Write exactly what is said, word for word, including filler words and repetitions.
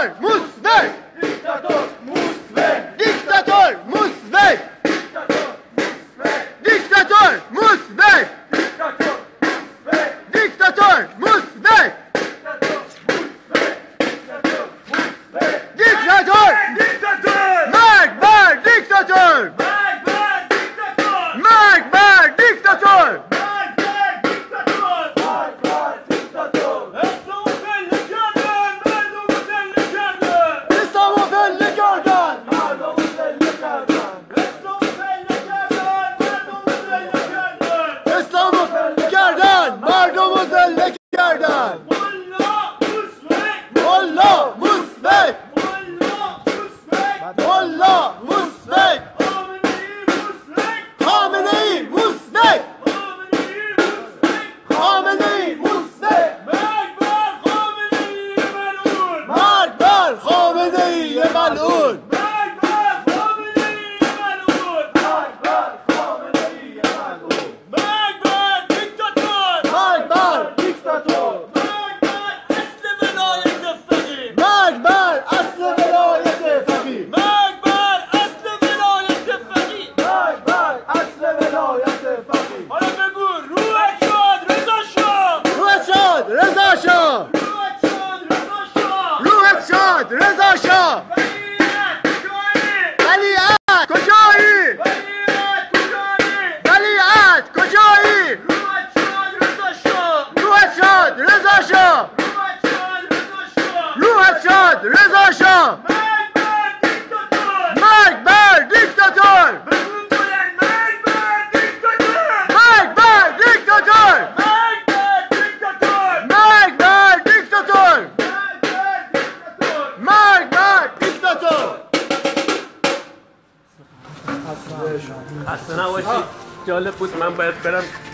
دیکتاتور موسوی دیکتاتور موسوی دیکتاتور موسوی دیکتاتور موسوی دیکتاتور موسوی دیکتاتور مرگ بر دیکتاتور مرگ بر دیکتاتور رضا شاه ولیعت کجایی ولیعت کجایی روحت شاد رضا شاه روحت شاد رضا شاه مرگ بر دیکتاتور مرگ بر دیکتاتور مرگ بر دیکتاتور مرگ بر دیکتاتور. خسته نباشید. جالب بود. من باید برم